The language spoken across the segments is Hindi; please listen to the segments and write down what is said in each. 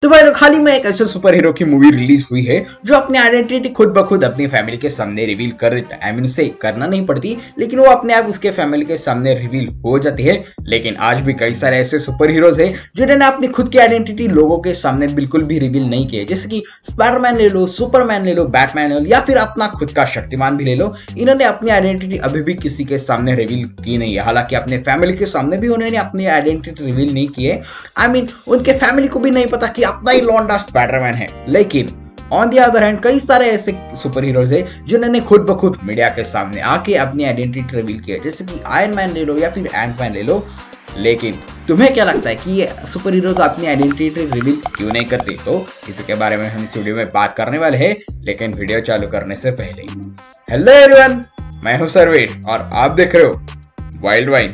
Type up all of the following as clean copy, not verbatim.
तो भाई लोग हाल ही में एक ऐसे सुपर हीरो की मूवी रिलीज हुई है जो अपनी आइडेंटिटी खुद ब खुद अपनी फैमिली के सामने रिवील कर देता है। आई मीन उसे करना नहीं पड़ती, लेकिन वो अपने आप उसके फैमिली के सामने रिवील हो जाती है। लेकिन आज भी कई सारे ऐसे सुपर हीरोज हैं जिन्होंने अपनी खुद की आइडेंटिटी लोगों के सामने बिल्कुल भी रिवील नहीं किए। जैसे कि स्पाइडरमैन ले लो, सुपरमैन ले लो, बैटमैन ले लो, या फिर अपना खुद का शक्तिमान भी ले लो। इन्होंने अपनी आइडेंटिटी अभी भी किसी के सामने रिवील की नहीं है। हालांकि अपने फैमिली के सामने भी उन्होंने अपनी आइडेंटिटी रिवील नहीं की है। आई मीन उनके फैमिली को भी नहीं पता कि अपना ही लौंडा स्पाइडरमैन है। लेकिन ऑन द अदर हैंड कई सारे ऐसे सुपर हीरोज है जिन्होंने खुद ब खुद मीडिया के सामने आके अपनी आइडेंटिटी रिवील की है। जैसे कि आयरन मैन ले लो या फिर एंटमैन ले लो। लेकिन तुम्हें क्या लगता है कि ये सुपर हीरोज अपनी आइडेंटिटी रिवील क्यों नहीं करते? तो इसके बारे में हम इस वीडियो में बात करने वाले हैं। लेकिन वीडियो चालू करने से पहले हेलो एवरीवन, मैं हूं सरवीर और आप देख रहे हो वाइल्ड वाइन।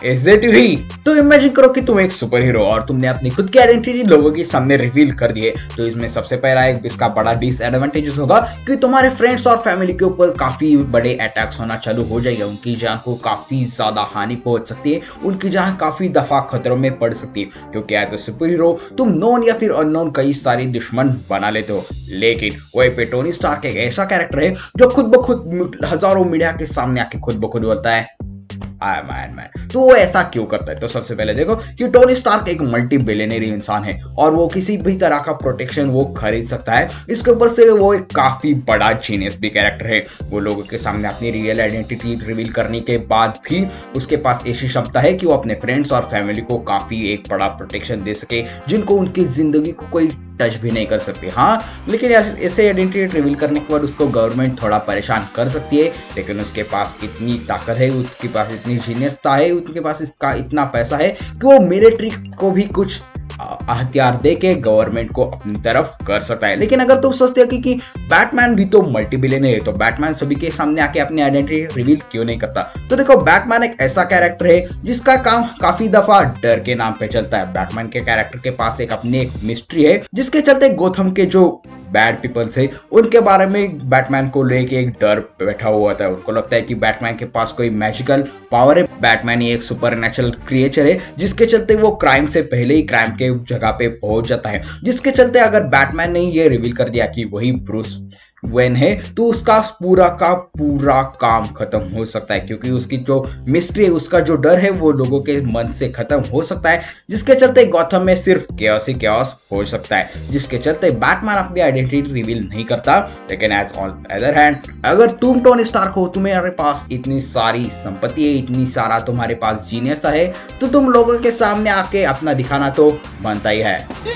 तो इमेजिन करो कि तुम एक सुपर हीरो और तुमने अपनी खुद की आइडेंटिटी लोगों के सामने रिवील कर दी है। तो इसमें सबसे पहला एक इसका बड़ा डिसएडवांटेज होगा कि तुम्हारे फ्रेंड्स और फैमिली के ऊपर काफी बड़े अटैक्स होना चालू हो जाएगा। उनकी जान को काफी ज्यादा हानि पहुंच सकती है, उनकी जान काफी दफा खतरों में पड़ सकती है। क्योंकि एज ए सुपर हीरो तुम नॉन या फिर अननोन कई सारी दुश्मन बना लेते हो। लेकिन वही पे टोनी स्टार्क एक ऐसा कैरेक्टर है जो खुद ब खुद हजारों मीडिया के सामने आके खुद ब खुद बोलता है आई एम आयरन मैन। तो वो ऐसा क्यों करता है? तो सबसे पहले देखो कि टोनी स्टार्क एक मल्टी बिलियनरी इंसान है और वो किसी भी तरह का प्रोटेक्शन वो खरीद सकता है। इसके ऊपर से वो एक काफी बड़ा जीनियस भी कैरेक्टर है। वो लोगों के सामने अपनी रियल आइडेंटिटी रिवील करने के बाद भी उसके पास ऐसी क्षमता है कि वो अपने फ्रेंड्स और फैमिली को काफी एक बड़ा प्रोटेक्शन दे सके, जिनको उनकी जिंदगी को कोई टच भी नहीं कर सकते। हाँ, लेकिन ऐसे आइडेंटिटी रिवील करने के बाद उसको गवर्नमेंट थोड़ा परेशान कर सकती है। लेकिन उसके पास इतनी ताकत है, उसके पास इतनी जीनियसता है, उनके पास इसका इतना पैसा है कि वो मिलिट्री को भी कुछ हथियार दे के गवर्नमेंट को अपनी तरफ कर सकता है। लेकिन अगर तुम सोचते हो कि बैटमैन भी तो मल्टी बिलियनर है, तो बैटमैन सभी के सामने आके अपनी आइडेंटिटी रिवील क्यों नहीं करता? तो देखो, बैटमैन एक ऐसा कैरेक्टर है जिसका काम काफी दफा डर के नाम पे चलता है। बैटमैन के कैरेक्टर के पास एक अपनी एक मिस्ट्री है जिसके चलते गोथम के जो बैड पीपल्स है उनके बारे में बैटमैन को लेके एक डर बैठा हुआ था। उनको लगता है कि बैटमैन के पास कोई मैजिकल पावर है। बैटमैन एक सुपर नेचुरल क्रिएचर है जिसके चलते वो क्राइम से पहले ही क्राइम के जगह पे पहुंच जाता है। जिसके चलते अगर बैटमैन ने ये रिवील कर दिया कि वही ब्रूस वेन है, तो उसका पूरा का पूरा काम खत्म हो सकता है। क्योंकि उसकी जो मिस्ट्री है, उसका जो डर है, वो लोगों के मन से खत्म हो सकता है। जिसके चलते गॉथम में सिर्फ कैओस ही कैओस हो सकता है। जिसके चलते बैटमैन अपनी आइडेंटिटी रिवील नहीं करता। लेकिन एज ऑन अदर हैंड, अगर तुम टोनी स्टार्क हो, तुम्हारे पास इतनी सारी संपत्ति है, इतनी सारा तुम्हारे पास जीनियस है, तो तुम लोगों के सामने आके अपना दिखाना तो बनता ही है।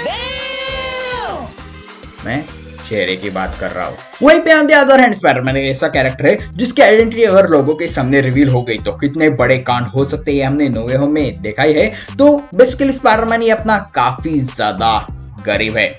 मैं चेहरे की बात कर रहा हूँ। वहीं पे on the other hand, Spiderman एक ऐसा कैरेक्टर है जिसकी आइडेंटिटी अगर लोगों के सामने रिवील हो गई तो कितने बड़े कांड हो सकते हैं, हमने नो वे होम में देखा ही है। तो बेसिकली स्पाइडरमैन ये अपना काफी ज्यादा गरीब है।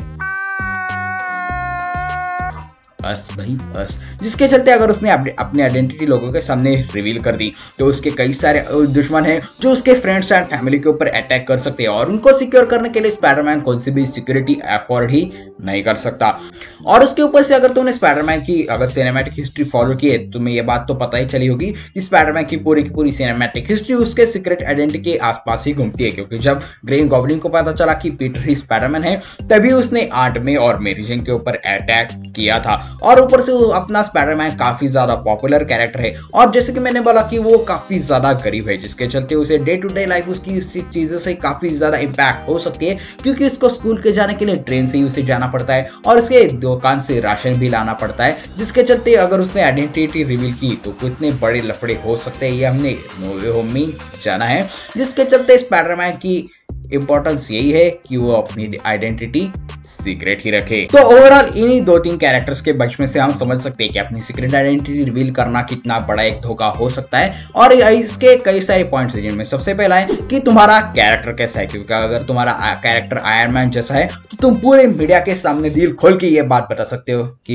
बस भाई बस, जिसके चलते अगर उसने अपनी आइडेंटिटी लोगों के सामने रिवील कर दी तो उसके कई सारे दुश्मन हैं जो उसके फ्रेंड्स एंड फैमिली के ऊपर अटैक कर सकते हैं। और उनको सिक्योर करने के लिए स्पाइडरमैन कौन सी भी सिक्योरिटी अफोर्ड ही नहीं कर सकता। और उसके ऊपर से अगर तुमने स्पाइडरमैन की अगर सिनेमैटिक हिस्ट्री फॉलो की है, तुम्हें ये बात तो पता ही चली होगी कि स्पाइडरमैन की पूरी सिनेमैटिक हिस्ट्री उसके सीक्रेट आइडेंटिटी के आसपास ही घूमती है। क्योंकि जब ग्रीन गॉब्लिन को पता चला कि पीटर ही स्पाइडरमैन है, तभी उसने आंट मे और मेरी जेन के ऊपर अटैक किया था। और ऊपर से वो अपना स्पाइडरमैन काफी ज्यादा पॉपुलर कैरेक्टर है। और जैसे कि मैंने बोला कि वो काफी ज्यादा गरीब है, जिसके चलते उसे डे टू डे लाइफ उसकी चीजों से काफी ज्यादा इंपैक्ट हो सकती है। क्योंकि उसको स्कूल के जाने के लिए ट्रेन से ही उसे जाना पड़ता है और उसके दुकान से राशन भी लाना पड़ता है। जिसके चलते अगर उसने आइडेंटिटी रिवील की तो कितने बड़े लफड़े हो सकते हैं, ये हमने नो वे होम में जाना है। जिसके चलते स्पाइडरमैन की इंपॉर्टेंस यही है कि वो अपनी आइडेंटिटी सीक्रेट ही रखे। तो ओवरऑल इन्हीं 2-3 कैरेक्टर्स के बीच में से हम समझ सकते हैं कि अपनी सीक्रेट आइडेंटिटी रिवील करना कितना बड़ा एक धोखा हो सकता है। और इसके कई सारे पॉइंट्स हैं, जिनमें सबसे पहला है कि तुम्हारा कैरेक्टर कैसा है। क्योंकि अगर तुम्हारा कैरेक्टर आयरन मैन जैसा है तो तुम पूरे मीडिया के सामने दिल खोल के ये बात बता सकते हो कि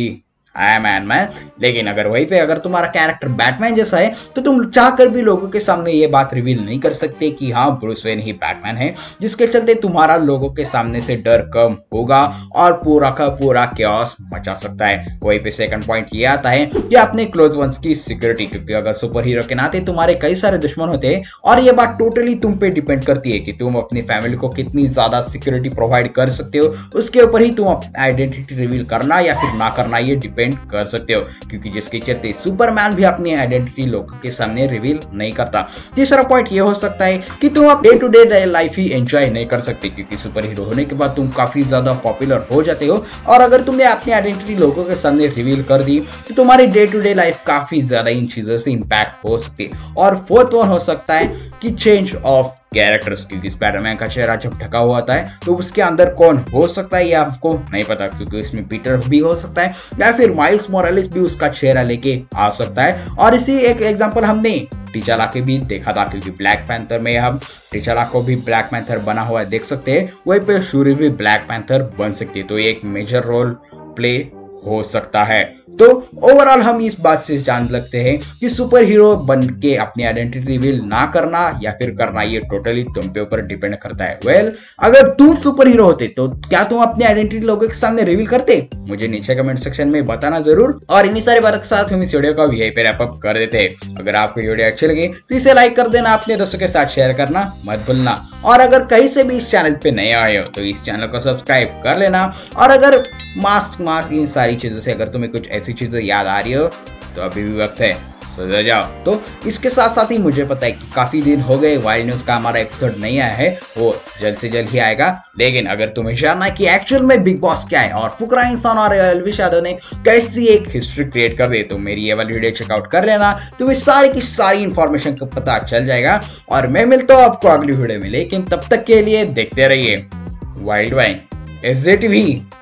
आई एम एंड मैन। लेकिन अगर वहीं पे अगर तुम्हारा कैरेक्टर बैटमैन जैसा है तो तुम चाहकर भी लोगों के सामने ये बात रिवील नहीं कर सकते कि हाँ ब्रूस वेन ही बैटमैन है, जिसके चलते तुम्हारा लोगों के सामने से डर कम होगा और पूरा का पूरा कैओस मचा सकता है। वहीं पे सेकंड पॉइंट ये आता है कि अपने क्लोज वंस की सिक्योरिटी, क्योंकि अगर सुपर हीरो के नाते तुम्हारे कई सारे दुश्मन होते हैं और ये बात टोटली तुम पे डिपेंड करती है कि तुम अपनी फैमिली को कितनी ज्यादा सिक्योरिटी प्रोवाइड कर सकते हो, उसके ऊपर ही तुम आइडेंटिटी रिवील करना या फिर ना करना ये डिपेंड कर सकते हो, क्योंकि जिसके चलते सुपरमैन भी अपनी आइडेंटिटी लोगों के सामने रिवील नहीं करता। तीसरा पॉइंट ये हो सकता है कि तुम अब डे टू डे लाइफ ही एंजॉय नहीं कर सकते, क्योंकि सुपर हीरो होने के बाद तुम काफी ज्यादा पॉपुलर हो जाते हो और अगर तुमने अपनी आइडेंटिटी लोगों के सामने रिवील कर दी तो तुम्हारी डे टू डे लाइफ काफी ज्यादा इन चीजों से इंपैक्ट हो सकती है। और फोर्थ वन हो सकता है कि चेंज ऑफ कैरेक्टर्स, क्योंकि स्पाइडरमैन का चेहरा जब ढका हुआ होता है तो उसके अंदर कौन हो सकता है ये आपको नहीं पता, क्योंकि इसमें पीटर भी हो सकता है या फिर माइल्स मोरालेस भी उसका चेहरा लेके आ सकता है। और इसी एक एग्जांपल हमने टिचाला के भी देखा था, क्योंकि ब्लैक पैंथर में हम टिचाला को भी ब्लैक पैंथर बना हुआ देख सकते हैं, वहीं पे शूरी भी ब्लैक पैंथर बन सकती है, तो एक मेजर रोल प्ले हो सकता है। तो ओवरऑल हम इस बात से जान लगते हैं कि सुपर हीरो बन के अपनी आइडेंटिटी रिवील ना करना या फिर करना ये टोटली तुम पे ऊपर डिपेंड करता है। वेल, अगर तुम सुपर हीरो होते तो क्या तुम अपनी आइडेंटिटी लोगों के सामने रिवील करते? मुझे नीचे कमेंट सेक्शन में बताना जरूर। और इन्हीं सारी बातों के साथ हम इस वीडियो को यहीं पे रैप अप कर देते हैं। अगर आपको वीडियो अच्छी लगी तो इसे लाइक कर देना, अपने दोस्तों के साथ शेयर करना मत भूलना, और अगर कहीं से भी इस चैनल पे नए आए हो तो इस चैनल को सब्सक्राइब कर लेना। और अगर मास्क इन सारी चीजों से अगर तुम्हें कुछ ऐसी चीजें याद आ रही हो तो अभी भी वक्त है, सो जाओ। तो इसके साथ साथ ही मुझे पता है कि काफी दिन हो गए वाइल्ड न्यूज का हमारा एपिसोड नहीं आया है, वो जल्द से जल्द ही आएगा। लेकिन अगर तुम्हें जानना है कि एक्चुअल में बिग बॉस क्या है और फुकरा इंसान और एल्विश यादव ने कैसी एक हिस्ट्री क्रिएट कर दी, तो मेरी ये वाली वीडियो चेकआउट कर लेना, तुम्हें सारी की सारी इंफॉर्मेशन का पता चल जाएगा। और मैं मिलता हूँ आपको अगली वीडियो में, लेकिन तब तक के लिए देखते रहिए वाइल्ड वाइन SJTV।